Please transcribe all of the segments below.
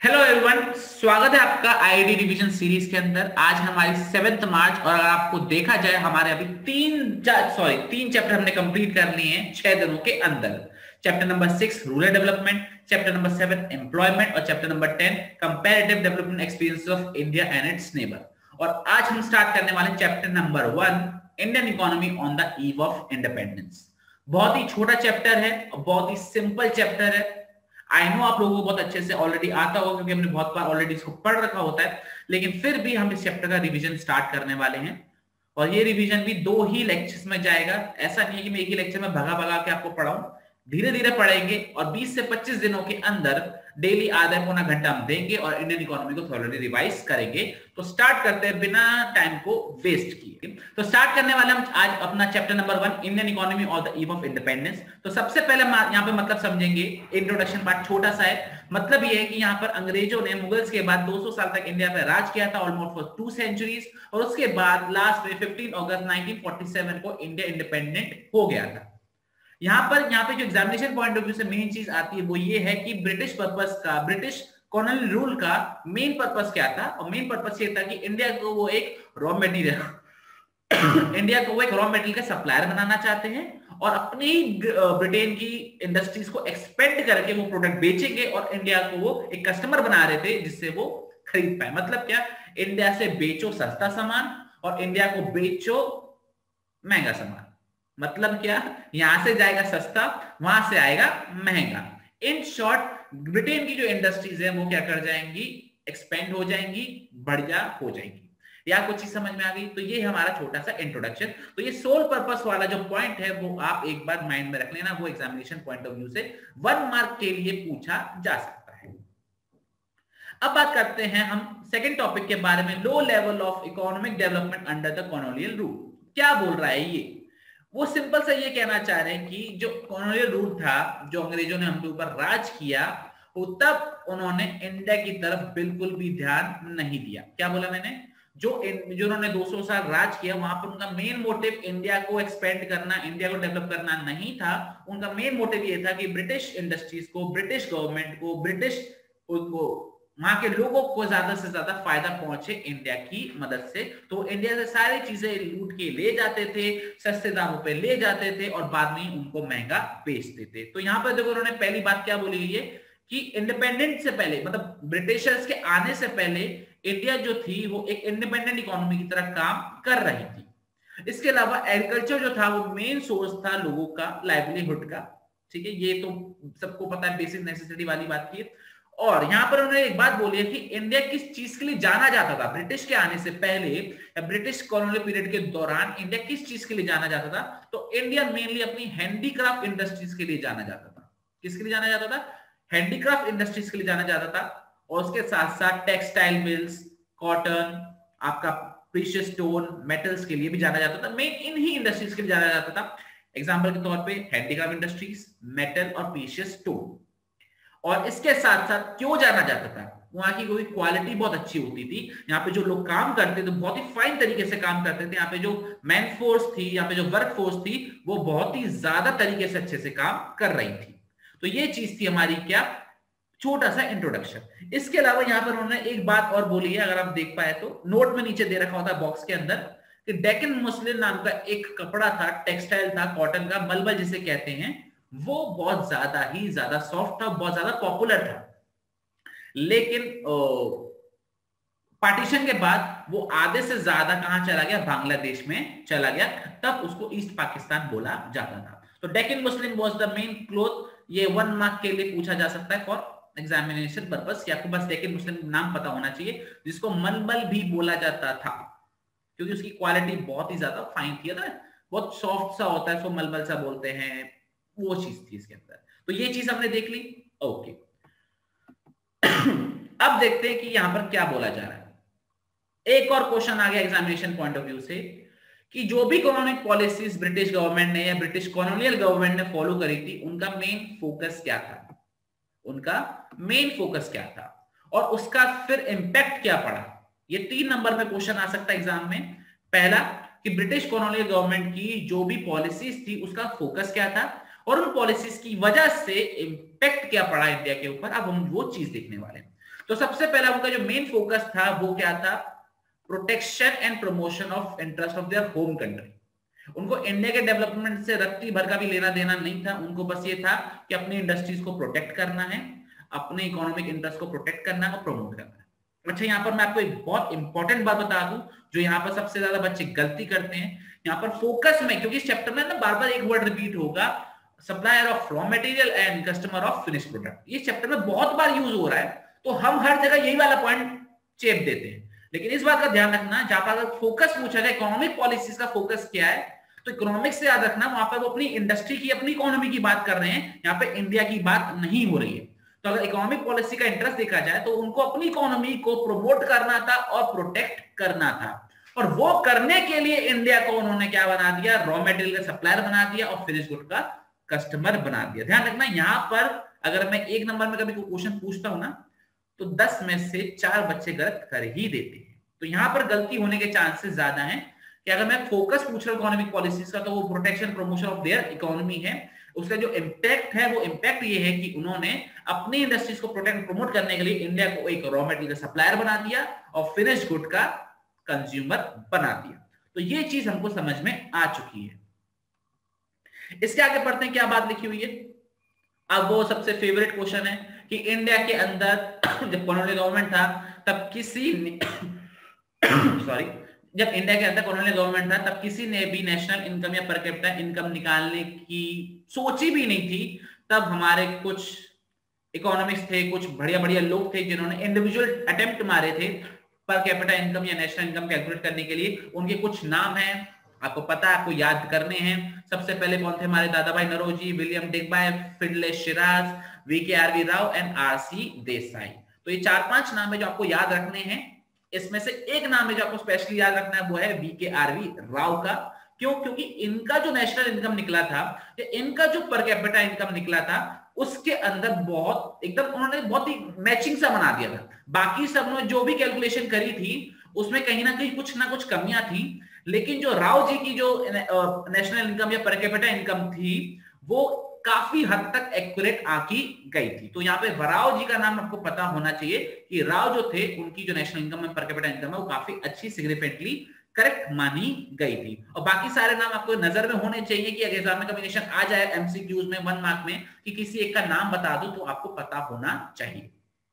Hello everyone, स्वागत है आपका आईआईटी रिवीजन सीरीज के अंदर। आज हमारी 7 मार्च और अगर आपको देखा जाए हमारे अभी तीन चैप्टर हमने कंप्लीट कर लिए हैं 6 दिनों के अंदर। Chapter number 6 rural development, chapter number 7 employment और chapter number 10 comparative development experience of India and its neighbour. और आज हम स्टार्ट करने वाले chapter number 1 Indian economy on the eve of independence. बहुत ही छोटा चैप्टर है और बहुत ही सिंपल चैप्टर है। आई नो आप लोगों को बहुत अच्छे से ऑलरेडी आता होगा क्योंकि हमने बहुत बार ऑलरेडी इसको पढ़ रखा होता है, लेकिन फिर भी हम इस चैप्टर का रिवीजन स्टार्ट करने वाले हैं। और ये रिवीजन भी 2 ही लेक्चर्स में जाएगा। ऐसा नहीं है कि मैं एक ही लेक्चर में भगा भगा के आपको पढ़ाऊं, धीरे धीरे पढ़ेंगे और 20 से 25 दिनों के अंदर डेली आधा पौना घंटा हम देंगे और इंडियन इकोनॉमी को थोड़ा रिवाइज करेंगे। तो स्टार्ट करते हैं बिना टाइम को वेस्ट किए। तो स्टार्ट करने वाले हम आज अपना chapter number 1 Indian economy on the eve of independence. तो सबसे पहले हम यहाँ पे मतलब समझेंगे, इंट्रोडक्शन पार्ट छोटा सा है। मतलब ये है कि यहाँ पर अंग्रेजों ने मुगल्स के बाद 200 साल तक इंडिया पर राज किया था, ऑलमोस्ट फॉर 2 सेंचुरीज। और उसके बाद लास्ट में 15 अगस्त 1947 को इंडिया इंडिपेंडेंट हो गया था। यहाँ पे जो एग्जामिनेशन पॉइंट ऑफ व्यू से मेन चीज आती है वो ये है कि ब्रिटिश कॉलोनियल रूल का मेन पर्पस क्या था। और मेन पर्पस ये था कि इंडिया को वो एक रॉ मटेरियल का सप्लायर बनाना चाहते हैं और अपनी ब्रिटेन की इंडस्ट्रीज को एक्सपेंड करके वो प्रोडक्ट बेचेंगे और इंडिया को वो एक कस्टमर बना रहे थे जिससे वो खरीद पाए। मतलब क्या, इंडिया से बेचो सस्ता सामान और इंडिया को बेचो महंगा सामान। मतलब क्या, यहां से जाएगा सस्ता, वहां से आएगा महंगा। इन शॉर्ट ब्रिटेन की जो इंडस्ट्रीज है वो क्या कर जाएंगी, एक्सपेंड हो जाएंगी, बढ़िया हो जाएंगी। या कुछ चीज समझ में आ गई? तो ये हमारा छोटा सा इंट्रोडक्शन। तो ये सोल पर्पस वाला जो पॉइंट है वो आप एक बार माइंड में रख लेना, वो एग्जामिनेशन पॉइंट ऑफ व्यू से 1 मार्क के लिए पूछा जा सकता है। अब बात करते हैं हम सेकेंड टॉपिक के बारे में, low level of economic development under the colonial rule. क्या बोल रहा है ये? वो सिंपल सा ये कहना चाह रहे हैं कि जो कॉलोनियल रूल था, जो अंग्रेजों ने हम ऊपर राज किया, वो तब उन्होंने इंडिया की तरफ बिल्कुल भी ध्यान नहीं दिया। क्या बोला मैंने? जो उन्होंने 200 साल राज किया वहां पर उनका मेन मोटिव इंडिया को एक्सपेंड करना, इंडिया को डेवलप करना नहीं था। उनका मेन मोटिव ये था कि ब्रिटिश इंडस्ट्रीज को, ब्रिटिश गवर्नमेंट को, ब्रिटिश वहां के लोगों को ज्यादा से ज्यादा फायदा पहुंचे इंडिया की मदद से। तो इंडिया से सारी चीजें लूट के ले जाते थे, सस्ते दामों पे ले जाते थे और बाद में उनको महंगा बेचते थे। तो यहाँ पर देखो उन्होंने पहली बात क्या बोली है कि इंडिपेंडेंट से पहले, मतलब ब्रिटिशर्स के आने से पहले इंडिया जो थी वो एक इंडिपेंडेंट इकोनॉमी की तरह काम कर रही थी। इसके अलावा एग्रीकल्चर जो था वो मेन सोर्स था लोगों का लाइवलीहुड का। ठीक है, ये तो सबको पता है, बेसिक नेसेसिटी वाली बात थी। और यहां पर उन्होंने एक बात बोली है कि इंडिया किस चीज के लिए जाना जाता था ब्रिटिश के आने से पहले या ब्रिटिश कॉलोनियल पीरियड के दौरान, इंडिया किस चीज के लिए जाना जाता था? तो इंडिया मेनली अपनी हैंडीक्राफ्ट इंडस्ट्रीज के लिए जाना जाता था। किसके लिए जाना जाता था? हैंडीक्राफ्ट इंडस्ट्रीज के लिए जाना जाता था। और उसके साथ साथ टेक्सटाइल मिल्स, कॉटन, आपका प्रीशियस स्टोन, मेटल्स के लिए भी जाना जाता था। मेन इन्हीं इंडस्ट्रीज के लिए जाना जाता था। एग्जाम्पल के तौर पर हैंडीक्राफ्ट इंडस्ट्रीज, मेटल और प्रीशियस स्टोन। और इसके साथ साथ क्यों जाना जाता था? वहां की कोई क्वालिटी बहुत अच्छी होती थी। यहाँ पे जो लोग काम करते थे बहुत ही फाइन तरीके से काम करते थे। यहाँ पे जो मैन फोर्स थी, यहाँ पे जो वर्क फोर्स थी, वो बहुत ही ज्यादा तरीके से अच्छे से काम कर रही थी। तो ये चीज थी हमारी क्या, छोटा सा इंट्रोडक्शन। इसके अलावा यहाँ पर उन्होंने एक बात और बोली है, अगर आप देख पाए तो नोट में नीचे दे रखा होता है बॉक्स के अंदर, कि डेक्कन मुस्लिन नाम का एक कपड़ा था, टेक्सटाइल था, कॉटन का, मलबल जिसे कहते हैं, वो बहुत ज्यादा सॉफ्ट था, बहुत ज्यादा पॉपुलर था। लेकिन पार्टीशन के बाद वो आधे से ज्यादा कहां चला गया? बांग्लादेश में चला गया। तब उसको ईस्ट पाकिस्तान बोला जाता था। तो Deccan muslin was the main cloth. ये 1 मार्क के लिए पूछा जा सकता है फॉर एग्जामिनेशन पर्पस, कि आपको बस डेक्कन मुस्लिम नाम पता होना चाहिए, जिसको मलबल भी बोला जाता था क्योंकि उसकी क्वालिटी बहुत ही ज्यादा फाइन थी ना, बहुत सॉफ्ट सा होता है, उसको मलबल सा बोलते हैं, वो चीज थी इसके अंदर। तो ये चीज हमने देख ली। ओके अब देखते हैं कि यहां पर क्या बोला जा रहा है। एक और क्वेश्चन आ गया एग्जामिनेशन पॉइंट ऑफ व्यू से कि जो भी इकोनॉमिक पॉलिसीज ब्रिटिश गवर्नमेंट ने या ब्रिटिश कॉलोनियल गवर्नमेंट ने फॉलो करी थी, उनका मेन फोकस क्या था? उनका मेन फोकस क्या था और उसका फिर इंपैक्ट क्या पड़ा? ये 3 नंबर में क्वेश्चन आ सकता है एग्जाम में। पहला कि ब्रिटिश कॉलोनियल गवर्नमेंट की जो भी पॉलिसीज थी उसका फोकस क्या था और उन पॉलिसीज की वजह से इंपैक्ट क्या पड़ा इंडिया के ऊपर। अब हम वो चीज देखने वाले हैं। तो सबसे पहला उनका जो मेन फोकस था वो क्या था, protection and promotion of interest of their home country. उनको इंडिया के डेवलपमेंट से रत्ती भर का भी लेना देना नहीं था, उनको बस ये था कि अपनी इंडस्ट्रीज को प्रोटेक्ट करना है, अपने इकोनॉमिक इंटरेस्ट को प्रोटेक्ट करना है और प्रमोट करना है। अच्छा, यहाँ पर मैं आपको एक बहुत इंपॉर्टेंट बात बता दूं जो यहाँ पर सबसे ज्यादा बच्चे गलती करते हैं। यहाँ पर फोकस में, क्योंकि इस चैप्टर में ना बार बार एक वर्ड रिपीट होगा, supplier of raw material and customer of finish product, ये चैप्टर में बहुत बार यूज हो रहा है, तो हम हर जगह यही वाला पॉइंट चेप देते हैं। लेकिन इस बात का ध्यान रखना, जहां पर अगर फोकस पूछा जाए इकोनॉमिक पॉलिसीज का फोकस क्या है, तो इकोनॉमिक्स से याद रखना वहां पर वो अपनी इंडस्ट्री की, अपनी इकोनॉमी की बात कर रहे हैं, यहाँ पे इंडिया की बात नहीं हो रही है। तो अगर इकोनॉमिक पॉलिसी का इंटरेस्ट देखा जाए तो उनको अपनी इकोनॉमी को प्रमोट करना था और प्रोटेक्ट करना था, और वो करने के लिए इंडिया को उन्होंने क्या बना दिया, रॉ मटेरियल का सप्लायर बना दिया और फिनिश गुड का कस्टमर बना दिया। ध्यान रखना, यहां पर अगर मैं एक नंबर में कभी कोई क्वेश्चन पूछता हूं ना, तो 10 में से 4 बच्चे गलत कर ही देते हैं। तो यहां पर गलती होने के चांसेस ज्यादा हैं कि अगर मैं फोकस पूछ रहा हूं इकोनॉमिक पॉलिसीज का, तो वो protection promotion of their economy है। उसका जो इम्पैक्ट है वो इम्पैक्ट ये है कि उन्होंने अपनी इंडस्ट्रीज को प्रोटेक्ट प्रमोट करने के लिए इंडिया को एक रॉ मटेरियल का सप्लायर बना दिया और फिनिश गुड का कंज्यूमर बना दिया। तो ये चीज हमको समझ में आ चुकी है। इसके आगे पढ़ते हैं क्या बात लिखी हुई है। अब वो सबसे फेवरेट क्वेश्चन है कि इंडिया के अंदर जब कॉलोनियल गवर्नमेंट था तब किसी ने सॉरी जब इंडिया के अंदर कॉलोनियल गवर्नमेंट था तब किसी ने भी नेशनल इनकम या पर कैपिटा इनकम निकालने की सोची भी नहीं थी। तब हमारे कुछ इकोनॉमिक्स थे, कुछ बढ़िया बढ़िया लोग थे जिन्होंने इंडिविजुअल अटेम्प्ट मारे थे पर कैपिटा इनकम या नेशनल इनकम कैलकुलेट करने के लिए। उनके कुछ नाम हैं, आपको पता है, आपको याद करने हैं। सबसे पहले कौन थे, हमारे Dadabhai Naoroji, William Digby, Findlay Shirras, VK Rao and RC Desai. तो ये 4-5 नाम है जो आपको याद रखने हैं। इसमें से एक नाम है जो आपको स्पेशली याद रखना है, वो है वीके राव का। क्यों? क्योंकि इनका जो नेशनल इनकम निकला था, इनका जो पर कैपिटा इनकम निकला था, उसके अंदर बहुत एकदम उन्होंने बहुत ही मैचिंग सा बना दिया था। बाकी सब ने जो भी कैलकुलेशन करी थी उसमें कहीं ना कहीं कुछ ना कुछ कमियां थी, लेकिन जो राव जी की जो नेशनल इनकम या पर कैपिटा इनकम थी वो काफी हद तक एक्यूरेट आकी गई थी। तो यहाँ पे राव जी का नाम आपको पता होना चाहिए कि राव जो थे उनकी जो नेशनल इनकम है, पर कैपिटा इनकम है, वो काफी अच्छी सिग्निफिकेंटली करेक्ट मानी गई थी। और बाकी सारे नाम आपको नजर में होने चाहिए कि अगर एग्जाम में कॉम्बिनेशन आ जाए एमसीक्यूज में 1 मार्क में कि किसी एक का नाम बता दो तो आपको पता होना चाहिए।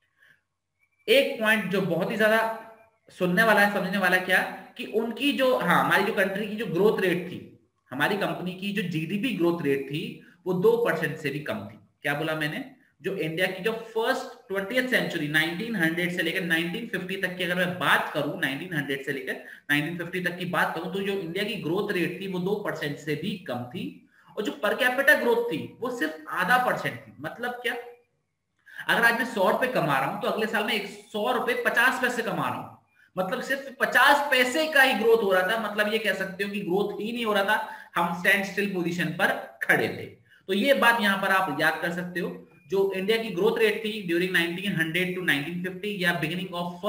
एक पॉइंट जो बहुत ही ज्यादा सुनने वाला है, समझने वाला, क्या कि उनकी जो हमारी जो कंट्री की जो ग्रोथ रेट थी, हमारी कंपनी की जो जीडीपी ग्रोथ रेट थी वो 2% से भी कम थी। क्या बोला मैंने? जो इंडिया की जो फर्स्ट 20th सेंचुरी 1900 से लेकर 1950 तक की अगर मैं बात करूं, 1900 से लेकर 1950 तक की बात करूं, तो जो इंडिया की ग्रोथ रेट थी वो 2% से भी कम थी। और जो पर कैपिटा ग्रोथ थी वो सिर्फ आधा % थी। मतलब क्या? अगर आज मैं 100 रुपए कमा रहा हूं तो अगले साल में 100 रुपए 50 पैसे कमा रहा हूं, मतलब सिर्फ 50 पैसे का ही ग्रोथ हो रहा था। मतलब ये कह सकते हो कि ग्रोथ ही नहीं हो रहा था, हम स्टैंड स्टिल पोजीशन पर खड़े थे। तो ये बात यहां पर आप याद कर सकते हो। जो इंडिया की ग्रोथ रेट थी ड्यूरिंग 1900 टू 1950 या बिगिनिंग ऑफ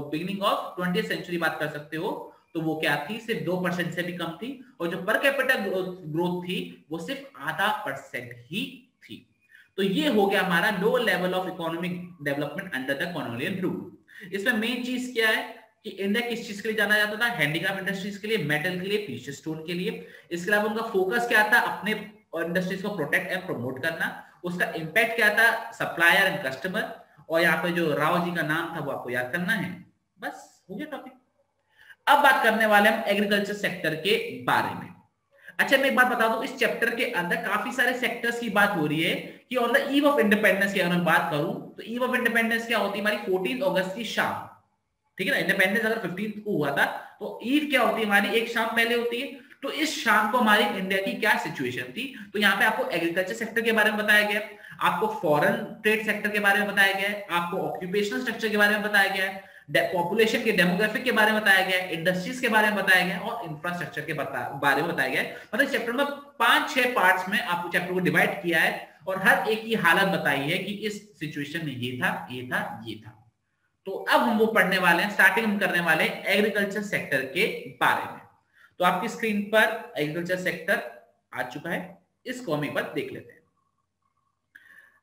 20th सेंचुरी बात कर सकते हो, तो वो क्या थी? सिर्फ 2% से भी कम थी। और जो पर कैपिटा ग्रोथ थी वो सिर्फ आधा % ही थी। तो ये हो गया हमारा low level of economic development under the colonial rule. इसमें मेन चीज क्या है कि इंडिया किस चीज के लिए जाना जाता था? हैंडीक्राफ्ट इंडस्ट्रीज के लिए, मेटल के लिए, प्रीशियस स्टोन के लिए। इसके अलावा उनका फोकस क्या था? अपने इंडस्ट्रीज को प्रोटेक्ट एंड प्रमोट करना। उसका इंपैक्ट क्या था? Supplier and customer. और यहाँ पे जो राव जी का नाम था वो आपको याद करना है। बस हो गया टॉपिक। अब बात करने वाले हम एग्रीकल्चर सेक्टर के बारे में। अच्छा, मैं एक बात बता दूं, इस चैप्टर के अंदर काफी सारे सेक्टर्स की बात हो रही है कि on the eve of independence की अगर मैं बात करूं तो ईव ऑफ इंडिपेंडेंस क्या होती है? हमारी 14 अगस्त की शाम, ठीक है ना। इंडिपेंडेंस अगर 15 को हुआ था तो ईव क्या होती है? हमारी एक शाम पहले होती है। तो इस शाम को हमारी इंडिया की क्या सिचुएशन थी? तो यहाँ पे आपको एग्रीकल्चर सेक्टर के बारे में बताया गया, आपको फॉरेन ट्रेड सेक्टर के बारे में बताया गया है, आपको ऑक्यूपेशनल स्ट्रक्चर के बारे में बताया गया है, पॉपुलेशन के डेमोग्राफिक के बारे में बताया गया है, इंडस्ट्रीज के बारे में बताया गया है और इंफ्रास्ट्रक्चर के बारे में बताया गया है। मतलब चैप्टर में 5-6 पार्ट्स में आपको चैप्टर को डिवाइड किया है और हर एक की हालत बताई है कि इस सिचुएशन में ये था, ये था, ये था। तो अब हम वो पढ़ने वाले हैं, स्टार्टिंग हम करने वाले हैं एग्रीकल्चर सेक्टर के बारे में। तो आपकी स्क्रीन पर एग्रीकल्चर सेक्टर आ चुका है, इसको हम एक बार देख लेते हैं।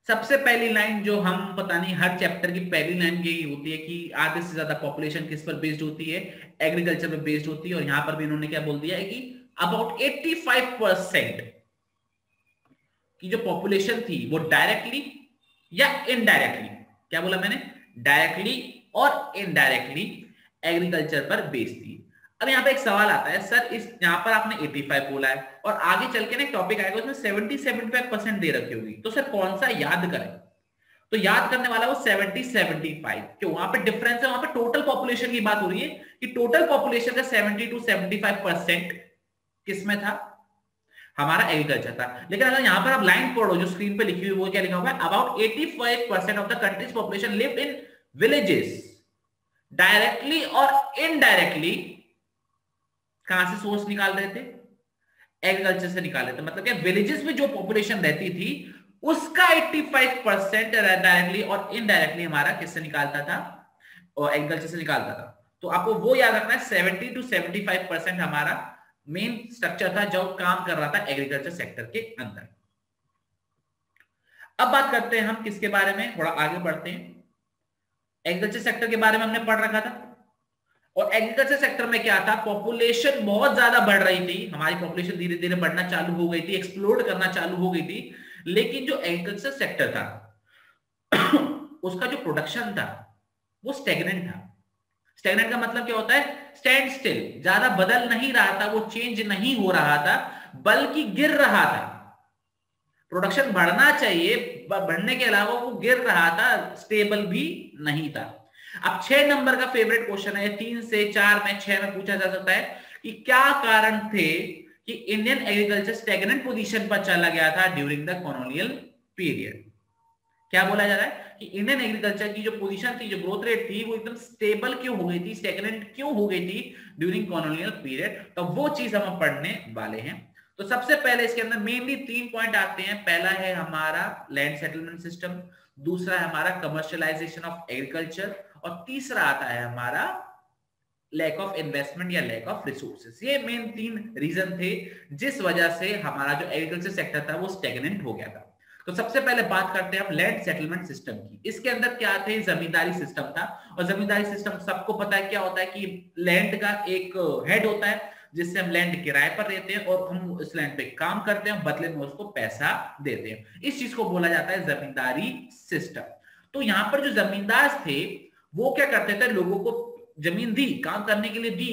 सबसे पहली लाइन जो हम पता नहीं हर चैप्टर की पहली लाइन यही होती है कि आधे से ज्यादा पॉपुलेशन किस पर बेस्ड होती है, एग्रीकल्चर पर बेस्ड होती है। और यहां पर भी इन्होंने क्या बोल दिया है कि अबाउट 85% की जो पॉपुलेशन थी वो डायरेक्टली या इनडायरेक्टली, क्या बोला मैंने, डायरेक्टली और इनडायरेक्टली एग्रीकल्चर पर बेस्ड थी। अब यहाँ पे एक सवाल आता है, सर इस यहाँ पर आपने 85 बोला है और आगे चल के ना एक टॉपिक आएगा उसमें 70-75% दे रखी होगी, तो सर कौन सा याद करें? तो याद करने वाला वो 70-75, क्यों? वहां पे डिफरेंस है, वहां पे टोटल पॉपुलेशन की बात हो रही है कि टोटल पॉपुलेशन का 70-75% किसमें था, हमारा एग्रीकल्चर था। लेकिन अगर यहां पर आप लाइन पढ़ो जो स्क्रीन पे लिखी हुई वो क्या लिखा हुआ है, about 85% of the country's population lived in villages directly और इनडायरेक्टली। कहां से सोर्स निकाल रहे थे? एग्रीकल्चर से निकाल रहे थे। मतलब क्या, विलेजेस में जो पॉपुलेशन रहती थी उसका 85% डायरेक्टली और इनडायरेक्टली हमारा किससे निकालता था, और एग्रीकल्चर से निकालता था। तो आपको वो याद रखना है, 70-75% हमारा मेन स्ट्रक्चर था जो काम कर रहा था एग्रीकल्चर सेक्टर के अंदर। अब बात करते हैं हम किसके बारे में, थोड़ा आगे बढ़ते हैं। एग्रीकल्चर सेक्टर के बारे में हमने पढ़ रखा था, और एग्रीकल्चर सेक्टर में क्या था, पॉपुलेशन बहुत ज्यादा बढ़ रही थी, हमारी पॉपुलेशन धीरे धीरे बढ़ना चालू हो गई थी, एक्सप्लोड करना चालू हो गई थी। लेकिन जो एग्रीकल्चर सेक्टर था उसका जो प्रोडक्शन था वो स्टेगनेंट था। स्टेगनेंट का मतलब क्या होता है, स्टैंड स्टिल, ज्यादा बदल नहीं रहा था, वो चेंज नहीं हो रहा था, बल्कि गिर रहा था। प्रोडक्शन बढ़ना चाहिए, बढ़ने के अलावा वो गिर रहा था, स्टेबल भी नहीं था। अब 6 नंबर का फेवरेट क्वेश्चन है, 3 से 4 में 6 में पूछा जा सकता है कि क्या कारण थे कि इंडियन एग्रीकल्चर स्टेगनेंट पोजीशन पर चला गया था ड्यूरिंग द कॉलोनियल पीरियड। क्या बोला जा रहा है कि इंडियन एग्रीकल्चर की जो पोजीशन थी, जो ग्रोथ रेट थी, वो एकदम स्टेबल क्यों हो गई थी, स्टेगनेंट क्यों हो गई थी ड्यूरिंग कॉलोनियल पीरियड। तो वो चीज हम पढ़ने वाले हैं। तो सबसे पहले इसके अंदर मेनली 3 पॉइंट आते हैं। पहला है हमारा लैंड सेटलमेंट सिस्टम, दूसरा है हमारा कमर्शियलाइजेशन ऑफ एग्रीकल्चर, और तीसरा आता है हमारा लैक ऑफ इन्वेस्टमेंट या लैक ऑफ रिसोर्सेज। ये मेन 3 रीजन थे जिस वजह से हमारा जो एग्रीकल्चर सेक्टर था वो स्टेगनेंट हो गया था। तो सबसे पहले बात करते हैं हम लैंड सेटलमेंट सिस्टम की। इसके अंदर क्या थे, जमींदारी सिस्टम था। और जमींदारी सिस्टम सबको पता है क्या होता है कि लैंड का एक हेड होता है जिससे हम लैंड किराए पर देते हैं और हम इस लैंड पे काम करते हैं, बदले में उसको पैसा देते हैं। इस चीज को बोला जाता है जमींदारी सिस्टम। तो यहाँ पर जो जमींदार थे वो क्या करते थे, लोगों को जमीन दी, काम करने के लिए दी,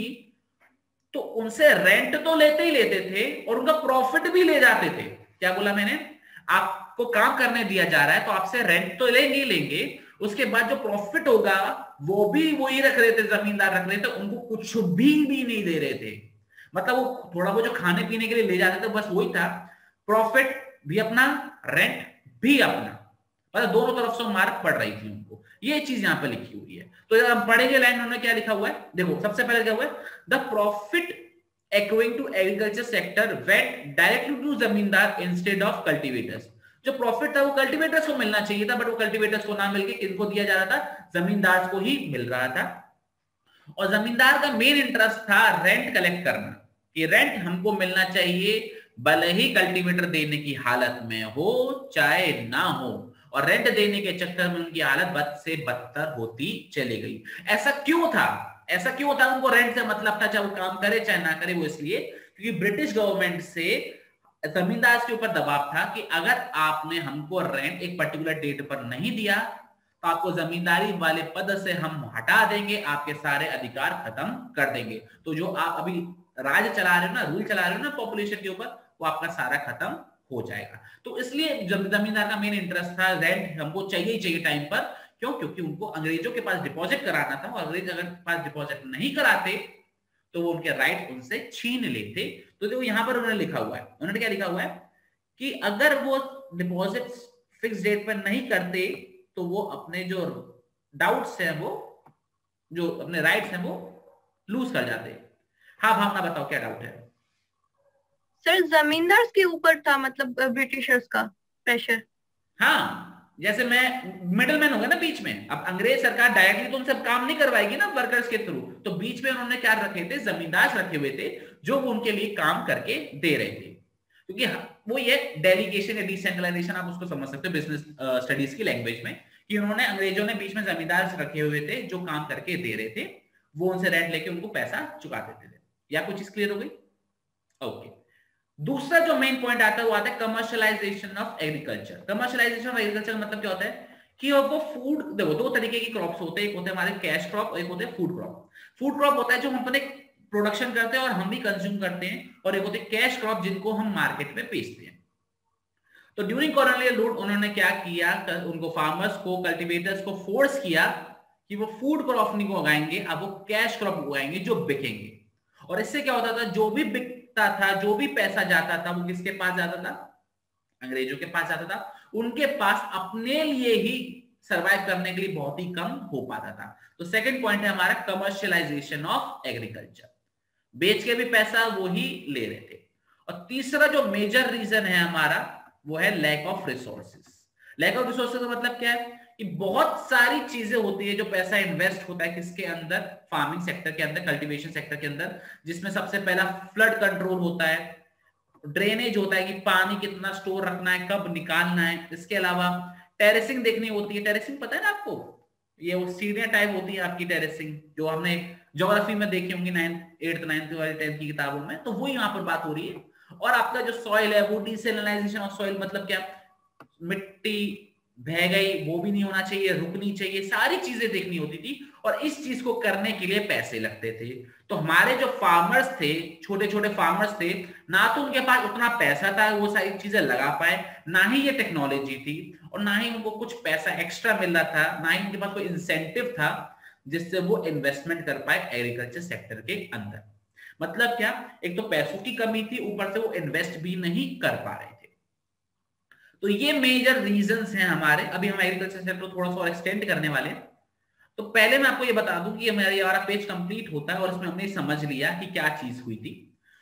तो उनसे रेंट तो लेते ही लेते थे और उनका प्रॉफिट भी ले जाते थे। क्या बोला मैंने, आपको काम करने दिया जा रहा है तो आपसे रेंट तो लेंगे लेंगे, उसके बाद जो प्रॉफिट होगा वो भी वही रख रहे थे, जमींदार रख रहे थे, उनको कुछ भी नहीं दे रहे थे। मतलब वो थोड़ा वो जो खाने पीने के लिए ले जाते थे बस वही था, प्रॉफिट भी अपना, रेंट भी अपना, मतलब दोनों तरफ से मार पड़ रही थी उनको। ये चीज यहाँ पे लिखी हुई है। तो जब हम पढ़ेंगे लाइन उन्होंने क्या लिखा हुआ है, देखो सबसे पहले क्या हुआ है, the profit accruing to agriculture sector went directly to जमींदार instead of cultivators। जो प्रॉफिट था वो कल्टीवेटर्स को मिलना चाहिए था, बट वो कल्टीवेटर्स को ना मिलके किनको दिया जा रहा था, जमींदार को ही मिल रहा था। और जमींदार का मेन इंटरेस्ट था रेंट कलेक्ट करना, कि रेंट हमको मिलना चाहिए भले ही कल्टीवेटर देने की हालत में हो चाहे ना हो। और रेंट देने के चक्कर में उनकी हालत बद से बदतर होती चली गई। ऐसा क्यों था, ऐसा क्यों था, उनको रेंट से मतलब था, चाहे वो काम करे चाहे ना करे, वो इसलिए क्योंकि ब्रिटिश गवर्नमेंट से जमींदार के ऊपर दबाव था कि अगर आपने हमको रेंट एक पर्टिकुलर डेट पर नहीं दिया तो आपको जमींदारी वाले पद से हम हटा देंगे, आपके सारे अधिकार खत्म कर देंगे। तो जो आप अभी राज चला रहे हो ना, रूल चला रहे हो ना पॉपुलेशन के ऊपर, वो आपका सारा खत्म हो जाएगा। तो इसलिए जमींदार का मेन इंटरेस्ट था रेंट हमको चाहिए ही चाहिए टाइम पर। क्यों? क्योंकि उनको अंग्रेजों के पास डिपॉजिट कराना था, और अंग्रेज अगर पास डिपॉजिट नहीं कराते तो वो उनके राइट उनसे छीन लेते। तो देखो यहां पर उन्होंने लिखा हुआ है, उन्होंने क्या लिखा हुआ है कि अगर वो डिपॉजिट फिक्स डेट पर नहीं करते तो वो अपने जो डाउट्स हैं, वो जो अपने राइट्स हैं वो लूज कर जाते। हाँ भावना बताओ क्या डाउट है? सर जमींदार के ऊपर था, मतलब ब्रिटिशर्स का प्रेशर। हाँ, जैसे मैं मिडलमैन होगा ना बीच में, अब अंग्रेज सरकार डायरेक्टली तो उनसे काम नहीं करवाएगी ना वर्कर्स के थ्रू, तो बीच में उन्होंने क्या रखे थे, जमींदार रखे हुए थे जो उनके लिए काम करके दे रहे थे। क्योंकि वो ये डेलीगेशन या डिसेंट्रलाइजेशन आप उसको समझ सकते हो बिजनेस स्टडीज की लैंग्वेज में, कि उन्होंने अंग्रेजों ने बीच में जमींदार रखे हुए थे जो काम करके दे रहे थे, वो उनसे रेंट लेके उनको पैसा चुका देते थे। या कुछ चीज क्लियर हो गई? ओके। दूसरा जो मेन पॉइंट आता है वो आता है commercialisation of agriculture. Commercialisation of agriculture मतलब क्या होता है कि वो फूड, देखो दो तरीके की क्रॉप्स होते हैं, एक होते हैं हमारे कैश क्रॉप और एक होते हैं फूड क्रॉप। फूड क्रॉप होता है जो हम अपने प्रोडक्शन करते हैं और हम भी कंज्यूम करते हैं, और एक होते हैं कैश क्रॉप जिनको हम मार्केट में बेचते हैं। तो ड्यूरिंग कॉलोनियल रूल उन्होंने क्या किया, उनको फार्मर्स को, कल्टीवेटर्स को फोर्स किया कि वो फूड क्रॉप नहीं उगाएंगे, अब वो कैश क्रॉप उगाएंगे जो बिकेंगे। और इससे क्या होता था, जो भी बिकता था, जो भी पैसा जाता था, वो किसके पास जाता था? अंग्रेजों के पास जाता था। उनके पास अपने लिए ही सरवाइव करने के लिए बहुत ही कम हो पाता था। तो सेकंड पॉइंट है हमारा कमर्शियलाइजेशन ऑफ एग्रीकल्चर, बेच के भी पैसा वो ही ले रहे थे। और तीसरा जो मेजर रीजन है हमारा वो है lack of resources. Lack of resources का मतलब क्या है कि बहुत सारी चीजें होती है जो पैसा इन्वेस्ट होता है किसके अंदर, फार्मिंग सेक्टर के अंदर, कल्टीवेशन सेक्टर के अंदर, जिसमें सबसे पहला फ्लड कंट्रोल होता है, ड्रेनेज होता है कि पानी कितना स्टोर रखना है, कब निकालना है। इसके अलावा टेरेसिंग देखनी होती है। टेरेसिंग पता है ना आपको, ये वो सीढ़ियां टाइप होती है आपकी टेरेसिंग, जो हमने ज्योग्राफी में देखी होंगी 8th 9th वाली 10th की किताबों में, तो वो यहाँ पर बात हो रही है। और आपका जो सॉइल है वो डिसैलिनाइजेशन ऑफ सॉइल, मतलब क्या, मिट्टी बह गई वो भी नहीं होना चाहिए, रुकनी चाहिए, सारी चीजें देखनी होती थी। और इस चीज को करने के लिए पैसे लगते थे। तो हमारे जो फार्मर्स थे, छोटे छोटे फार्मर्स थे, ना तो उनके पास उतना पैसा था वो सारी चीजें लगा पाए, ना ही ये टेक्नोलॉजी थी, और ना ही उनको कुछ पैसा एक्स्ट्रा मिल रहा था, ना ही उनके पास कोई इंसेंटिव था जिससे वो इन्वेस्टमेंट कर पाए एग्रीकल्चर सेक्टर के अंदर। मतलब क्या, एक तो पैसों की कमी थी, ऊपर से वो इन्वेस्ट भी नहीं कर पा रहे थे। तो ये मेजर रीजंस हैं हमारे। अभी हम एग्रीकल्चर सेक्टर को थोड़ा सा और एक्सटेंड करने वाले हैं। तो पहले मैं आपको ये बता दूं कि हमारा पेज कंप्लीट होता है और इसमें हमने समझ लिया कि क्या चीज हुई थी।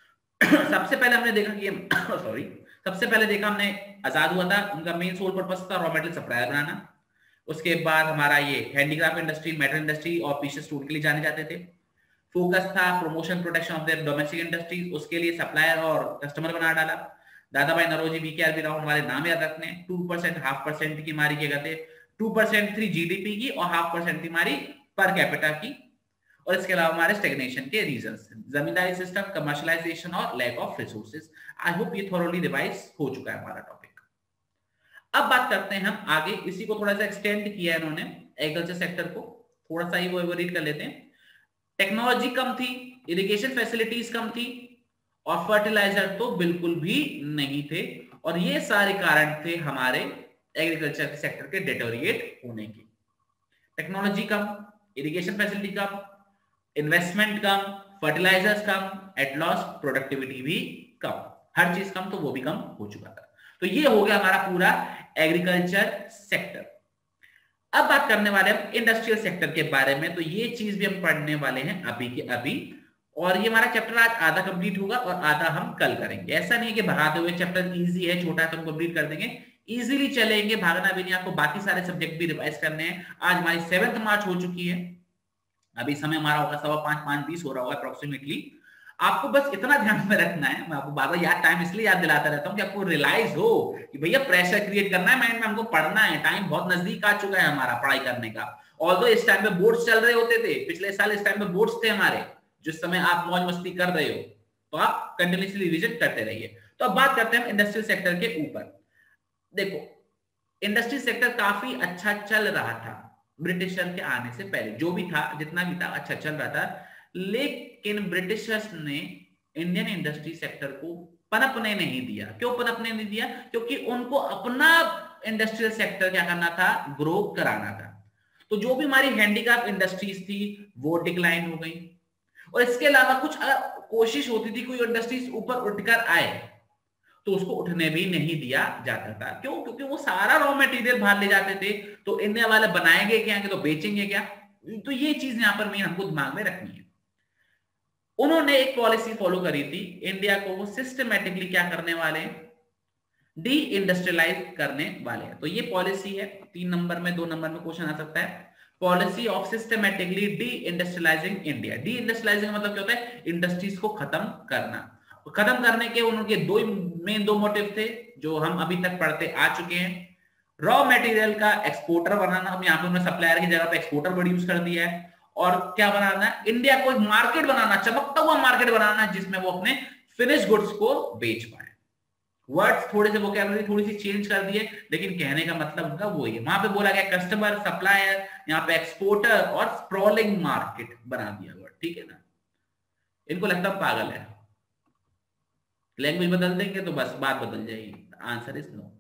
सबसे पहले हमने देखा कि सॉरी सबसे पहले देखा हमने आजाद हुआ था, उनका मेन सोल पर्पस था रॉ मेटेरियल सप्लायर बनाना। उसके बाद हमारा ये हैंडीक्राफ्ट इंडस्ट्री, मेटल इंडस्ट्री और पीसेस टूल के लिए जाने जाते थे। फोकस था promotion protection of their domestic industries, उसके लिए सप्लायर और कस्टमर बना डाला। दादा भाई नरोजी, वीकेआरबी राउंड वाले नाम याद रखने। 2% 0.5% की हमारी क्या कहते हैं, 2% थी जीडीपी की और 0.5% थी हमारी पर कैपिटा की। और इसके अलावा हमारे स्टैग्नेशन के रीजंस, जमींदारी सिस्टम, कमर्शियलाइजेशन और lack of resources. I hope ये थोरोली रिवाइज हो चुका है हमारा टॉपिक। अब बात करते हैं हम आगे, इसी को थोड़ा सा एक्सटेंड किया है इन्होंने एग्रीकल्चर सेक्टर को, थोड़ा सा ही वो रीड कर लेते हैं। टेक्नोलॉजी कम थी, इरिगेशन फैसिलिटीज कम थी, और फर्टिलाइजर तो बिल्कुल भी नहीं थे। और ये सारे कारण थे हमारे एग्रीकल्चर सेक्टर के डेटोरिएट होने के। टेक्नोलॉजी कम, इरिगेशन फैसिलिटी कम, इन्वेस्टमेंट कम, फर्टिलाइजर्स कम, एट लॉस प्रोडक्टिविटी भी कम, हर चीज कम, तो वो भी कम हो चुका था। तो ये हो गया हमारा पूरा एग्रीकल्चर सेक्टर। अब बात करने वाले हम इंडस्ट्रियल सेक्टर के बारे में। तो ये चीज भी हम पढ़ने वाले हैं अभी के अभी, और ये हमारा चैप्टर आज आधा कंप्लीट होगा और आधा हम कल करेंगे। ऐसा नहीं है कि भगाते हुए, चैप्टर इजी है, छोटा है तो हम कंप्लीट कर देंगे, इजीली चलेंगे, भागना भी नहीं। आपको बाकी सारे सब्जेक्ट भी रिवाइज करने हैं। आज हमारी 7th मार्च हो चुकी है, अभी समय हमारा होगा 5:15 हो रहा होगा अप्रोक्सीमेटली। आपको बस इतना ध्यान में रखना है, मैं आपको बार बार याद टाइम इसलिए याद दिलाता रहता हूँ कि आपको रियलाइज हो कि भैया प्रेशर क्रिएट करना है माइंड में, हमको पढ़ना है, टाइम बहुत नजदीक आ चुका है हमारा पढ़ाई करने का। ऑल्दो इस टाइम पे बोर्ड्स चल रहे होते थे, पिछले साल इस टाइम पे बोर्ड्स थे हमारे, जिस समय आप मौज मस्ती कर रहे हो, तो आप कंटिन्यूसली रिविजन करते रहिए। तो अब बात करते हैं इंडस्ट्रियल सेक्टर के ऊपर। देखो, इंडस्ट्रियल सेक्टर काफी अच्छा चल रहा था ब्रिटिशर के आने से पहले, जो भी था, जितना भी था, अच्छा चल रहा था। लेकिन ब्रिटिशर्स ने इंडियन इंडस्ट्री सेक्टर को पनपने नहीं दिया। क्यों पनपने नहीं दिया? क्योंकि उनको अपना इंडस्ट्रियल सेक्टर क्या करना था, ग्रो कराना था। तो जो भी हमारी हैंडीक्राफ्ट इंडस्ट्रीज थी वो डिक्लाइन हो गई, और इसके अलावा कुछ कोशिश होती थी कोई इंडस्ट्रीज ऊपर उठकर आए तो उसको उठने भी नहीं दिया जाता था। क्यों? क्योंकि वो सारा रॉ मटेरियल बाहर ले जाते थे, तो इंडिया वाले बनाएंगे क्या, तो बेचेंगे क्या। तो ये चीज यहां पर मेन हमको दिमाग में रखनी है। उन्होंने एक पॉलिसी फॉलो करी थी, इंडिया को वो सिस्टमेटिकली क्या करने वाले हैं, डी इंडस्ट्रियलाइज करने वाले हैं। तो ये पॉलिसी है, 3 नंबर में 2 नंबर में क्वेश्चन आ सकता है, policy of systematically deindustrialising India. Deindustrialising मतलब क्या होता है, इंडस्ट्रीज को खत्म करना। खत्म करने के उनके दो मोटिव थे जो हम अभी तक पढ़ते आ चुके हैं। रॉ मटेरियल का एक्सपोर्टर बनाना, हम यहाँ पे उन्होंने सप्लायर की जगह पे एक्सपोर्टर वर्ड यूज कर दिया है। और क्या बनाना है, इंडिया को एक मार्केट बनाना, चमकता हुआ मार्केट बनाना जिसमें वो अपने फिनिश गुड्स को बेच पाए। वर्ड्स थोड़े से वोकैबुलरी थोड़ी सी चेंज कर दिए, लेकिन कहने का मतलब उनका वही है। वहां पे बोला गया कस्टमर, सप्लायर, यहाँ पे एक्सपोर्टर और स्प्रॉलिंग मार्केट बना दिया वर्ड, ठीक है ना। इनको लगता पागल है, लैंग्वेज बदल देंगे तो बस बात बदल जाएगी। Answer is no.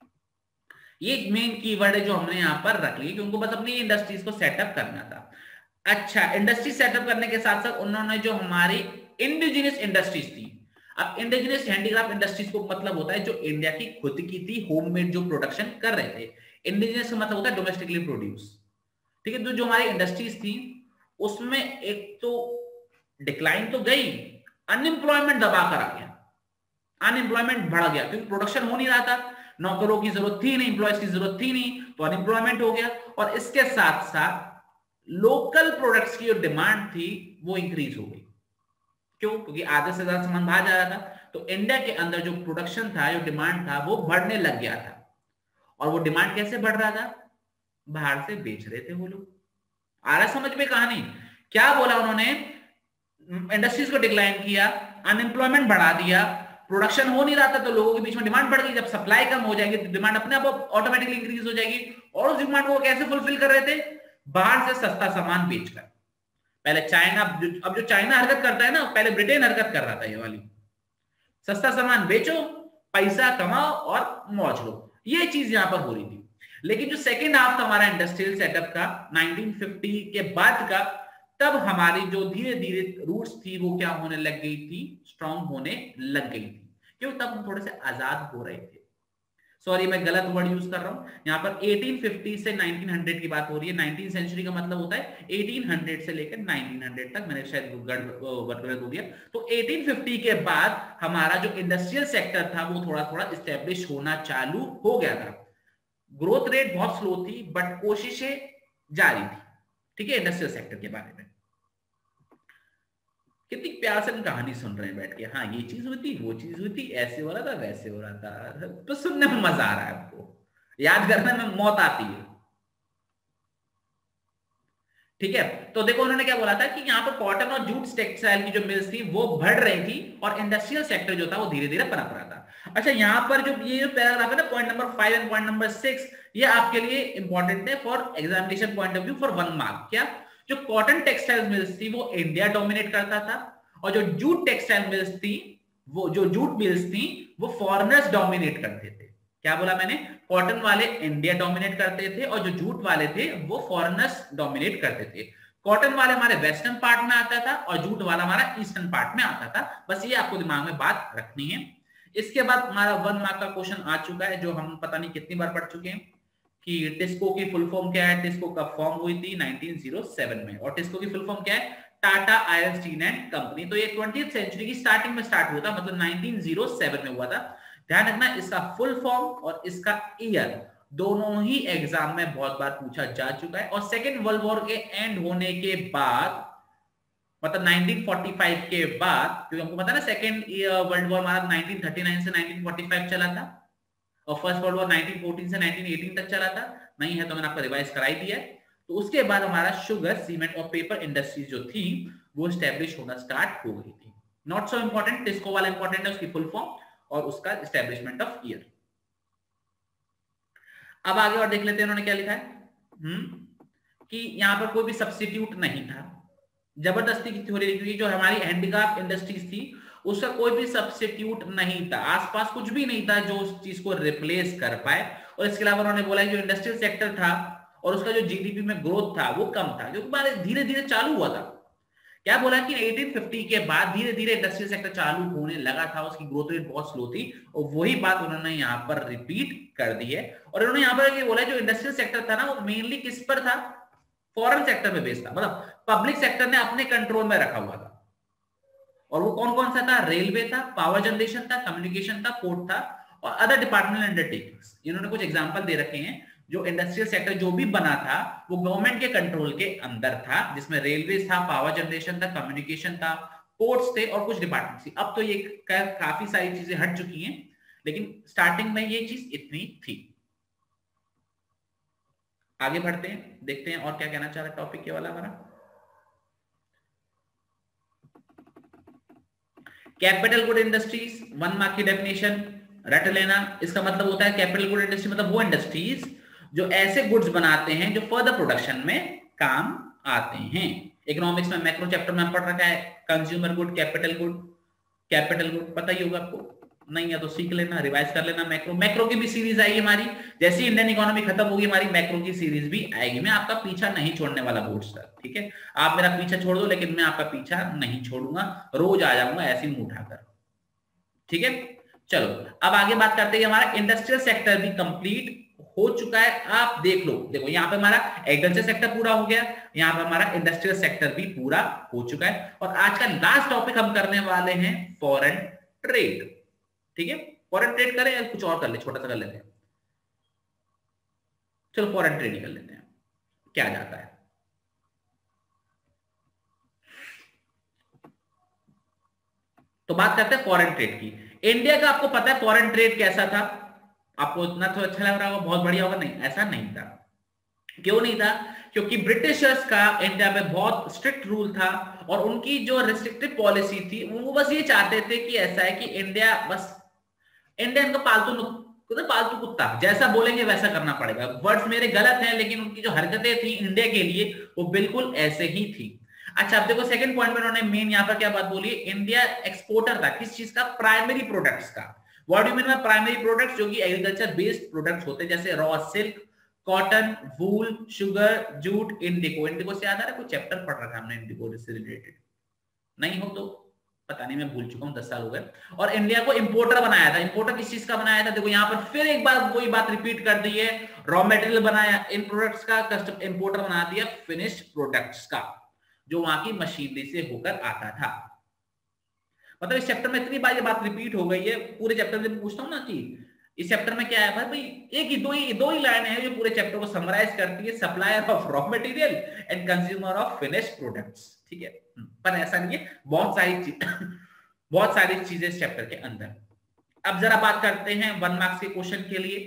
ये मेन कीवर्ड है जो हमने यहां पर रख ली, क्योंकि उनको बस अपनी इंडस्ट्रीज को सेटअप करना था। अच्छा, इंडस्ट्री सेटअप करने के साथ साथ उन्होंने जो हमारी इंडिजिनियस इंडस्ट्रीज थी, अब इंडिजिनियस हैंडीक्राफ्ट इंडस्ट्रीज को मतलब होता है जो इंडिया की खुद की थी, होममेड जो प्रोडक्शन कर रहे थे। इंडिजिनियस का मतलब होता है डोमेस्टिकली प्रोड्यूस, ठीक है। तो जो हमारी इंडस्ट्रीज थी उसमें एक तो डिक्लाइन तो गई, अनएम्प्लॉयमेंट दबा कर आ गया, अनएम्प्लॉयमेंट बढ़ गया क्योंकि प्रोडक्शन हो नहीं रहा था, नौकरों की जरूरत थी नहीं, एम्प्लॉयज की जरूरत थी नहीं, तो अनएम्प्लॉयमेंट हो गया। और इसके साथ साथ लोकल प्रोडक्ट्स की जो डिमांड थी वो इंक्रीज हो गई। क्यों? क्योंकि आधे से ज्यादा सामान बाहर जा रहा था, तो इंडिया के अंदर जो प्रोडक्शन था, जो डिमांड था, वो बढ़ने लग गया था। और वो डिमांड कैसे बढ़ रहा था? बाहर से बेच रहे थे वो लोग। आ रहा समझ में कहानी? क्या बोला उन्होंने? इंडस्ट्रीज को डिक्लाइन किया, अनएम्प्लॉयमेंट बढ़ा दिया, प्रोडक्शन हो नहीं रहा था तो लोगों के बीच में डिमांड बढ़ गई। जब सप्लाई कम हो जाएगी तो डिमांड अपने आप ऑटोमेटिकली इंक्रीज हो जाएगी। और उस डिमांड को कैसे फुलफिल कर रहे थे? बाहर से सस्ता सामान बेचकर। पहले चाइना, अब जो चाइना हरकत करता है ना, पहले ब्रिटेन हरकत कर रहा था ये वाली, सस्ता सामान बेचो, पैसा कमाओ और मौज लो, ये चीज यहां पर हो रही थी। लेकिन जो सेकेंड हाफ था हमारा इंडस्ट्रियल सेटअप का 1950 के बाद का, तब हमारी जो धीरे धीरे रूट्स थी वो क्या होने लग गई थी? स्ट्रांग होने लग गई थी। क्यों? तब हम थोड़े से आजाद हो रहे थे। सॉरी मैं गलत वर्ड यूज कर रहा हूं यहाँ पर। 1850 से 1900 की बात हो रही है। 19th सेंचुरी का मतलब होता है 1800 से लेकर 1900 तक, मैंने शायद गलत हो दिया। तो 1850 के बाद हमारा जो इंडस्ट्रियल सेक्टर था वो थोड़ा थोड़ा इस्टेब्लिश होना चालू हो गया था। ग्रोथ रेट बहुत स्लो थी बट कोशिशें जारी थी, ठीक है, इंडस्ट्रियल सेक्टर के बारे में। कितनी प्यार से कहानी सुन रहे हैं बैठ के। हाँ ये चीज हुई थी, वो चीज हुई थी, ऐसे हो रहा था, वैसे हो रहा था, तो सुनने में मजा आ रहा है, आपको याद करने में मौत आती है, ठीक है। तो देखो उन्होंने क्या बोला था कि यहाँ पर कॉटन और जूट टेक्सटाइल की जो मिल्स थी वो बढ़ रही थी और इंडस्ट्रियल सेक्टर जो था वो धीरे धीरे पनप रहा था। अच्छा, यहाँ पर जो ये जो पैराग्राफ है ना, point number 5 and point number 6, ये आपके लिए इंपॉर्टेंट है for examination point of view for 1 mark. क्या? जो कॉटन टेक्सटाइल मिल्स थी वो इंडिया डोमिनेट करता था, और जो जूट टेक्सटाइल मिल्स थी, वो जो जूट मिल्स थी वो फॉरेनर्स डोमिनेट करते थे। क्या बोला मैंने? कॉटन वाले इंडिया डोमिनेट करते थे और जो जूट वाले थे वो फॉरेनर्स डोमिनेट करते थे। कॉटन वाले हमारे वेस्टर्न पार्ट में आता था और जूट वाला हमारा ईस्टर्न पार्ट में आता था। बस ये आपको दिमाग में बात रखनी है। इसके बाद हमारा 1 मार्क का क्वेश्चन आ चुका है जो हम पता नहीं कितनी बार पढ़ चुके हैं कि टिस्को की फुल फॉर्म क्या है। टिस्को कब फॉर्म हुई थी? 1907 में। और टिस्को की फुल फॉर्म क्या है? Tata iron steel and company. तो ये 20th सेंचुरी की स्टार्टिंग में स्टार्ट हुआ था, मतलब 1907 में हुआ था। ध्यान रखना इसका फुल फॉर्म और इसका ईयर दोनों ही एग्जाम में बहुत बार पूछा जा चुका है। और सेकेंड वर्ल्ड वॉर के एंड होने के बाद, मतलब 1945 के बाद, क्योंकि हमको पता है ना सेकेंड वर्ल्ड वॉर हमारा 1939 से 1945 चला था और फर्स्ट वर्ल्ड वॉर 1914 से 1918 तक चला था। नहीं है तो मैंने आपको रिवाइज कराई दिया है। तो उसके बाद हमारा शुगर, सीमेंट और पेपर इंडस्ट्रीज जो थी वो स्टैब्लिश होना स्टार्ट हो गई थी। नॉट सो इंपॉर्टेंट, टिस्को वाला इंपॉर्टेंट है, उसकी फुल फॉर्म और उसका एस्टेब्लिशमेंट ऑफ ईयर। अब आगे और देख लेते हैं उन्होंने क्या लिखा है। कि यहां पर कोई भी सब्स्टिट्यूट नहीं था, जबरदस्ती की थ्योरी लिखी, जो हमारी हैंडीक्राफ्ट इंडस्ट्रीज थी उसका कोई भी सब्स्टिट्यूट नहीं था, आसपास कुछ भी नहीं था जो उस चीज को रिप्लेस कर पाए। और इसके अलावा उन्होंने बोला जो इंडस्ट्रियल सेक्टर था और उसका जो जीडीपी में ग्रोथ था वो कम था, क्योंकि धीरे धीरे चालू हुआ था। क्या बोला कि 1850 के बाद धीरे धीरे इंडस्ट्रियल सेक्टर चालू होने लगा था, उसकी ग्रोथ रेट बहुत स्लो थी, और वही बात उन्होंने यहाँ पर रिपीट कर दी है। और उन्होंने यहाँ पर बोला जो इंडस्ट्रियल सेक्टर था ना वो मेनली किस पर था? फॉरेन सेक्टर में बेस्ड था, मतलब पब्लिक सेक्टर ने अपने कंट्रोल में रखा हुआ था। और वो कौन कौन सा था? रेलवे था, पावर जनरेशन था, कम्युनिकेशन था, पोर्ट था और अदर डिपार्टमेंटल अंडरटेकिंग्स। इन्होंने कुछ एग्जांपल दे रखे हैं। जो इंडस्ट्रियल सेक्टर जो भी बना था वो गवर्नमेंट के कंट्रोल के अंदर था, जिसमें रेलवे था, पावर जनरेशन था, कम्युनिकेशन था, पोर्ट्स थे और कुछ डिपार्टमेंट्स थी। अब तो ये काफी सारी चीजें हट चुकी हैं, लेकिन स्टार्टिंग में ये चीज इतनी थी। आगे बढ़ते हैं, देखते हैं और क्या कहना चाह रहा है टॉपिक के वाला हमारा। कैपिटल गुड इंडस्ट्रीज, 1 मार्क की डेफिनेशन रट लेना। इसका मतलब होता है कैपिटल गुड इंडस्ट्री मतलब वो इंडस्ट्रीज जो ऐसे गुड्स बनाते हैं जो फर्दर प्रोडक्शन में काम आते हैं। इकोनॉमिक्स में मैक्रो चैप्टर में पढ़ रखा है consumer good, capital good. Capital good पता ही होगा आपको, नहीं है तो सीख लेना, रिवाइज कर लेना। मैक्रो की भी सीरीज आएगी हमारी, जैसे ही इंडियन इकोनॉमी खत्म होगी हमारी मैक्रो की सीरीज भी आएगी। मैं आपका पीछा नहीं छोड़ने वाला बोर्ड्स तक, ठीक है। आप मेरा पीछा छोड़ दो लेकिन मैं आपका पीछा नहीं छोड़ूंगा, रोज आ जाऊंगा ऐसी मुंह उठाकर, ठीक है। चलो अब आगे बात करते हैं। हमारा इंडस्ट्रियल सेक्टर भी कंप्लीट हो चुका है। आप देख लो, देखो यहाँ पे हमारा एग्रीकल्चर सेक्टर पूरा हो गया, यहाँ पे हमारा इंडस्ट्रियल सेक्टर भी पूरा हो चुका है। और आज का लास्ट टॉपिक हम करने वाले हैं फॉरेन ट्रेड, ठीक है। फॉरेन ट्रेड करें या कुछ और कर ले, छोटा सा कर लेते हैं। चलो फॉरेन ट्रेड ही कर लेते हैं, क्या जाता है। तो बात करते हैं फॉरेन ट्रेड की। इंडिया का आपको पता है फॉरेन ट्रेड कैसा था, आपको इतना तो अच्छा लग रहा होगा, बहुत बढ़िया होगा, नहीं ऐसा नहीं था। क्यों नहीं था? क्योंकि ब्रिटिशर्स का इंडिया में बहुत स्ट्रिक्ट रूल था और उनकी जो रिस्ट्रिक्टिव पॉलिसी थी वो बस ये चाहते थे कि ऐसा है कि इंडिया बस इंडियन का पालतू कुत्ता, जैसा बोलेंगे वैसा करना पड़ेगा। वर्ड्स मेरे गलत हैं लेकिन उनकी जो हरकतें थी इंडिया के लिए वो बिल्कुल ऐसे ही थी। अच्छा अब देखो सेकंड पॉइंट में उन्होंने मेन यहाँ पर क्या बात बोली, इंडिया एक्सपोर्टर था किस चीज का, प्राइमरी प्रोडक्ट्स का। What do mean by primary products? जो कि एग्रीकल्चर बेस्ड प्रोडक्ट्स होते हैं, जैसे raw silk, cotton, wool, sugar, jute, indigo. Indigo से याद आ रहा है, कोई चैप्टर पढ़ रखा हमने इंडिगो से रिलेटेड, नहीं हो तो पता नहीं, मैं भूल चुका हूं, 10 साल हो गए। और इंडिया को इंपोर्टर बनाया था। इंपोर्टर किस चीज का बनाया था? देखो यहाँ पर फिर एक बार वही बात रिपीट कर दी है, रॉ मटेरियल बनाया इन प्रोडक्ट्स का, कस्टम इंपोर्टर बना दिया फिनिश्ड प्रोडक्ट्स का, जो वहां की मशीनरी से होकर आता था। मतलब इस चैप्टर में इतनी बार ये बात रिपीट हो गई है, पूरे चैप्टर में पूछता हूं ना कि इस चैप्टर में क्या है भाई, एक ही दो ही लाइन है जो पूरे चैप्टर को समराइज करती है, supplier of raw material and consumer of finished products, ठीक है। पर ऐसा नहीं है, बहुत सारी चीजें इस चैप्टर के अंदर। अब जरा बात करते हैं 1 मार्क्स के क्वेश्चन के लिए।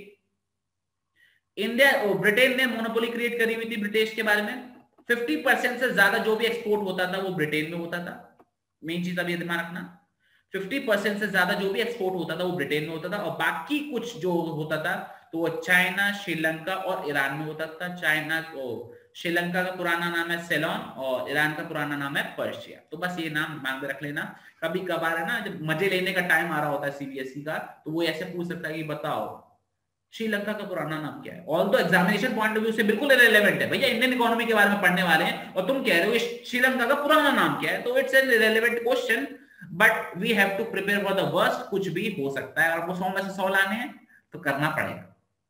ब्रिटेन ने मोनोपोली क्रिएट करी हुई थी ब्रिटिश के बारे में। 50% से ज्यादा जो भी एक्सपोर्ट होता था वो ब्रिटेन में होता था। मेन चीज अब ये दिमाग रखना, 50% से ज्यादा जो भी एक्सपोर्ट होता था वो ब्रिटेन में होता था, और बाकी कुछ जो होता था तो वो चाइना, श्रीलंका और ईरान में होता था। चाइना को श्रीलंका का पुराना नाम है सेलोन और ईरान का पुराना नाम है पर्शिया। तो बस ये नाम दिमाग में रख लेना, कभी कभार है ना जब मजे लेने का टाइम आ रहा होता है सीबीएसई का, तो वो ऐसे पूछ सकता है कि बताओ श्रीलंका का पुराना नाम क्या है। ऑल तो एग्जामिनेशन पॉइंट ऑफ व्यू से बिल्कुल इरेलेवेंट है, भैया इंडियन इकोनॉमी के बारे में पढ़ने वाले हैं और तुम कह रहे हो श्रीलंका का पुराना नाम क्या है, तो it's an irrelevant question, but we have to prepare for the worst. कुछ भी हो सकता है और आपको 100 में से 100 लाने हैं तो करना पड़ेगा,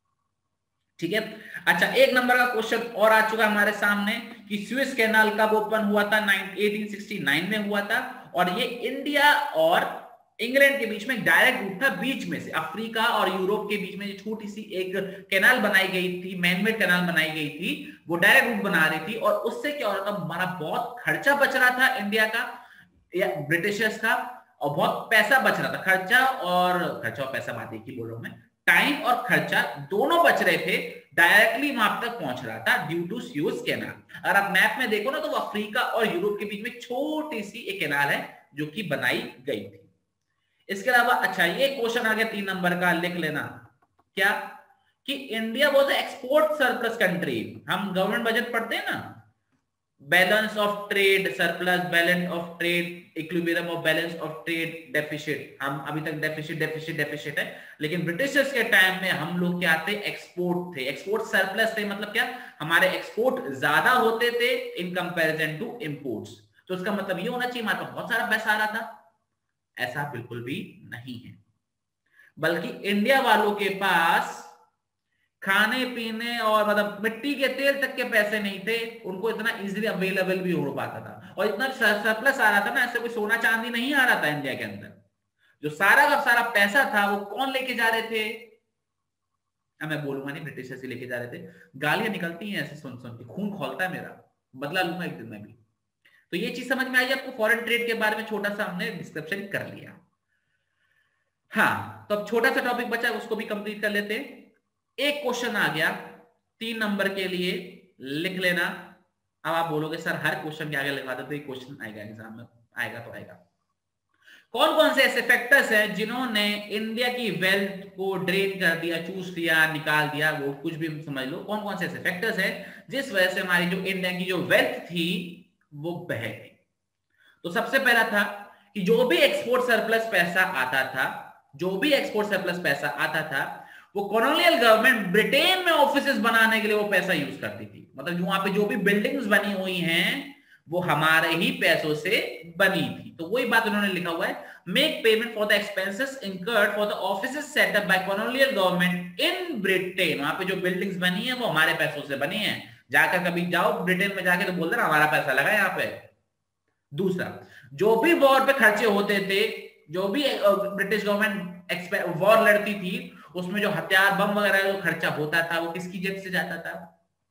ठीक है। अच्छा एक नंबर का क्वेश्चन और आ चुका हमारे सामने कि स्विस कैनाल कब ओपन हुआ था? 1869 में हुआ था, और ये इंडिया और इंग्लैंड के बीच में डायरेक्ट रूट था, बीच में से अफ्रीका और यूरोप के बीच में छोटी सी एक कैनाल बनाई गई थी, मैनमेड कैनाल बनाई गई थी, वो डायरेक्ट रूट बना रही थी। और उससे क्या हो रहा था, हमारा बहुत खर्चा बच रहा था इंडिया का या ब्रिटिशर्स का, और बहुत पैसा बच रहा था। खर्चा और पैसा बात एक ही बोल रहा हूं मैं, टाइम और खर्चा दोनों बच रहे थे, डायरेक्टली वहां तक पहुंच रहा था ड्यू टू स्यूज कैनाल। अगर आप मैप में देखो ना तो अफ्रीका और यूरोप के बीच में छोटी सी एक कैनाल है जो कि बनाई गई थी। इसके अलावा अच्छा ये क्वेश्चन आ गया 3 नंबर का, लिख लेना क्या कि India was export surplus country. हम गवर्नमेंट बजट पढ़ते हैं ना, balance of trade surplus, balance of trade equilibrium of balance of trade deficit. हम अभी तक डेफिसिट है, लेकिन ब्रिटिशर्स के टाइम में हम लोग क्या थे, एक्सपोर्ट थे, एक्सपोर्ट सरप्लस थे। मतलब क्या, हमारे एक्सपोर्ट ज्यादा होते थे इन कंपैरिजन टू इंपोर्ट्स। तो उसका मतलब ये होना चाहिए हमारे पास बहुत सारा पैसा आ रहा था, ऐसा बिल्कुल भी नहीं है। बल्कि इंडिया वालों के पास खाने पीने और मतलब मिट्टी के तेल तक के पैसे नहीं थे, उनको इतना इजीली अवेलेबल भी हो पाता था, और इतना सरप्लस आ रहा था ना, ऐसे कोई सोना चांदी नहीं आ रहा था इंडिया के अंदर। जो सारा का सारा पैसा था वो कौन लेके जा रहे थे? मैं बोलूंगा नहीं, ब्रिटिश ऐसे लेके जा रहे थे। गालियां निकलती हैं ऐसे सुन सुन के, खून खौलता है मेरा, बदला लूंगा एक दिन में भी। तो ये चीज समझ में आई आपको, फॉरेन ट्रेड के बारे में छोटा सा हमने डिस्क्रिप्शन कर लिया। हाँ, तो अब छोटा सा टॉपिक बचा, उसको भी कंप्लीट कर लेते हैं। एक क्वेश्चन आ गया 3 नंबर के लिए, लिख लेना। अब आप बोलोगे सर हर क्वेश्चन के आगे लिखवा दो तो एक क्वेश्चन आएगा एग्जाम में, आएगा तो आएगा। कौन कौन से ऐसे फैक्टर्स हैं जिन्होंने इंडिया की वेल्थ को ड्रेन कर दिया, चूस लिया, निकाल दिया, वो कुछ भी समझ लो, कौन कौन से ऐसे फैक्टर्स हैं जिस वजह से हमारी जो इंडिया की जो वेल्थ थी वो बह गई। तो सबसे पहला था कि जो भी एक्सपोर्ट सरप्लस पैसा आता था, जो भी एक्सपोर्ट सरप्लस पैसा आता था, वो कॉलोनियल गवर्नमेंट ब्रिटेन में ऑफिसेस बनाने के लिए वो पैसा यूज करती थी। मतलब वहां पे जो भी बिल्डिंग्स बनी हुई हैं वो हमारे ही पैसों से बनी थी। तो वही बात उन्होंने लिखा हुआ है, make payment for the expenses incurred for the offices set up by colonial government in Britain. वहां पे जो बिल्डिंग्स बनी है वो हमारे पैसों से बनी है। जाकर कभी जाओ ब्रिटेन में जाके तो बोल देना हमारा पैसा लगा यहाँ पे। दूसरा, जो भी वॉर पे खर्चे होते थे, जो भी ब्रिटिश गवर्नमेंट वॉर लड़ती थी, उसमें जो हथियार बम वगैरह जो खर्चा होता था वो किसकी जेब से जाता था?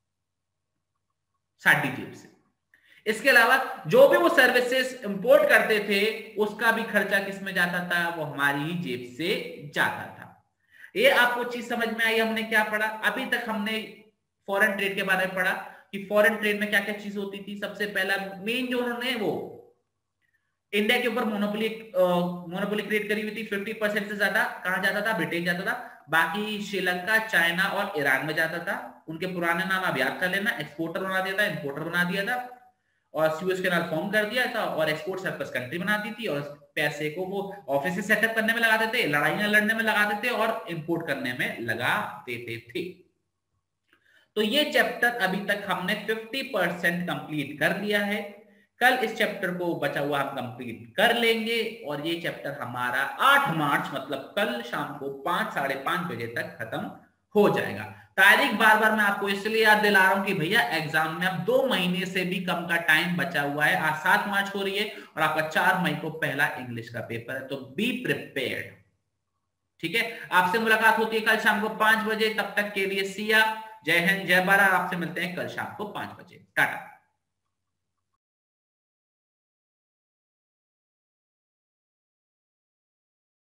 साडी जेब से। इसके अलावा जो भी वो सर्विसेज इंपोर्ट करते थे उसका भी खर्चा किसमें जाता था? वो हमारी ही जेब से जाता था। ये आपको चीज समझ में आई? हमने क्या पढ़ा अभी तक? हमने फॉरेन ट्रेड के बारे में पढ़ा कि फॉरेन ट्रेड में क्या क्या चीज होती थी। सबसे पहला मेन जो उन्होंने वो इंडिया के ऊपर मोनोपोली क्रिएट करी हुई थी। 50% से ज्यादा कहां जाता था? ब्रिटेन जाता था। बाकी श्रीलंका, चाइना और ईरान में जाता था। उनके पुराने नाम आप याद कर लेना, एक्सपोर्टर बना दिया था, इंपोर्टर बना दिया था, और सुएज कैनाल फॉर्म कर दिया था, और एक्सपोर्ट सरप्लस कंट्री बनाती थी, और पैसे को वो ऑफिस सेटअप करने में लगा देते, लड़ाइयां लड़ने में लगा देते, और इंपोर्ट करने में लगा देते थे। तो ये चैप्टर अभी तक हमने 50% कंप्लीट कर लिया है। कल इस चैप्टर को बचा हुआ हम कंप्लीट कर लेंगे, और ये चैप्टर हमारा 8 मार्च मतलब कल शाम को 5, साढ़े 5 बजे तक खत्म हो जाएगा। तारीख बार बार मैं आपको इसलिए याद दिला रहा हूं कि भैया एग्जाम में अब 2 महीने से भी कम का टाइम बचा हुआ है। आज 7 मार्च हो रही है और आपका 4 मई को पहला इंग्लिश का पेपर है, तो बी प्रिपेयर्ड। ठीक है, आपसे मुलाकात होती है कल शाम को 5 बजे। तब तक के लिए सिया, जय हिंद, जय भारत। आपसे मिलते हैं कल शाम को 5 बजे। टाटा।